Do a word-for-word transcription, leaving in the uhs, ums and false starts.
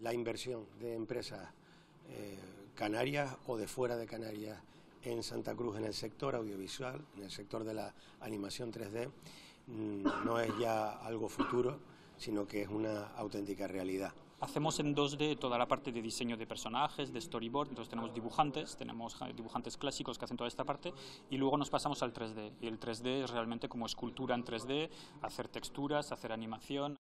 La inversión de empresas eh, canarias o de fuera de Canarias en Santa Cruz en el sector audiovisual, en el sector de la animación tres D, no es ya algo futuro, sino que es una auténtica realidad. Hacemos en dos D toda la parte de diseño de personajes, de storyboard, entonces tenemos dibujantes, tenemos dibujantes clásicos que hacen toda esta parte y luego nos pasamos al tres D. Y el tres D es realmente como escultura en tres D, hacer texturas, hacer animación.